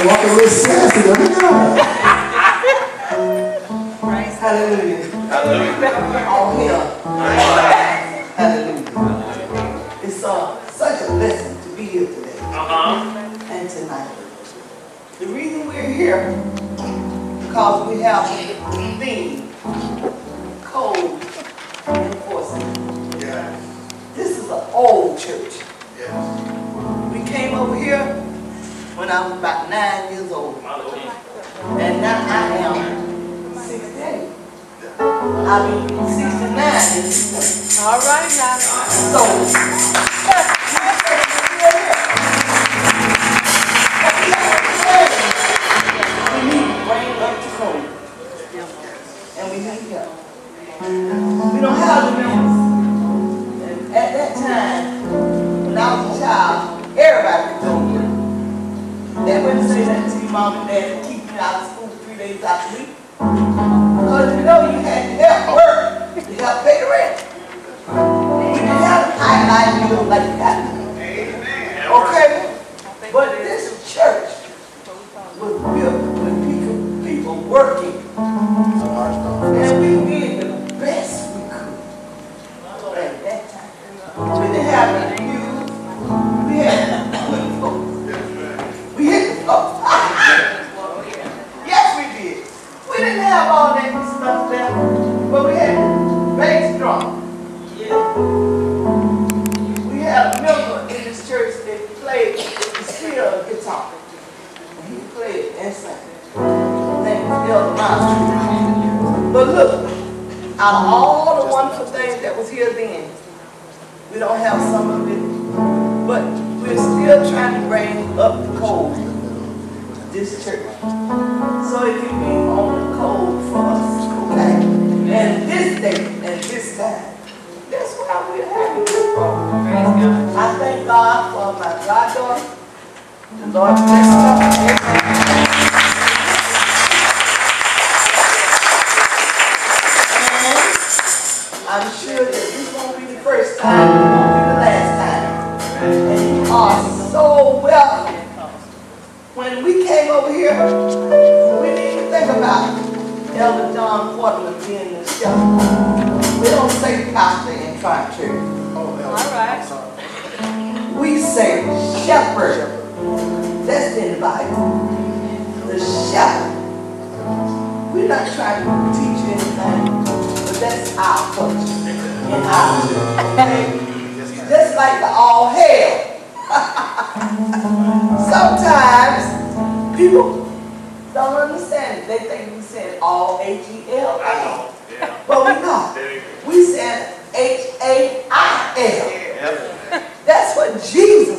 I walk a little sassy, don't you know? Hallelujah. Hallelujah. All here. Hallelujah. It's such a blessing to be here today and tonight. The reason we're here because we have a theme, code enforcement. Yeah. This is an old church. Yes. We came over here when I was about 9 years old. And now I am 68. I'll be 69 this year. All right now. So, we need to bring up to code. And we need help. We don't have the members. And at that time, when I was a child, everybody could go here. They wouldn't say that to your mom and dad and keep you out of school 3 days out the week. Because you know you had to help work to help pay the rent. We didn't have a highlight meal like that. Okay? But this church was built with people working. And we did the best we could at that time. We didn't have any views. We had good folks. We hit the floor. Yes, we did. We didn't have all that stuff there, but we had bass drum. We had a member in this church that played the steel guitar. And he played and sang. His name was Elder Mouse. But look, out of all the wonderful things that was here then, we don't have some of it, but we're still trying to bring up the code to this church, so it can be on the code for us, okay? And this day and this time, that's why we're having this program. I thank God for my goddaughter. The Lord bless her. I'm sure that this won't be the first time, it won't be the last time. And you are so welcome. When we came over here, we didn't even think about Elder John Quarterman being the shepherd. We don't say pastor in Triumph Church. All right. We say shepherd. That's in the Bible. The shepherd. We're not trying to teach you anything. That's our culture in our church, okay? Just like the all hail. Sometimes people don't understand it. They think we said all H-E-L-A. But we not. We said H-A-I-L. That's what Jesus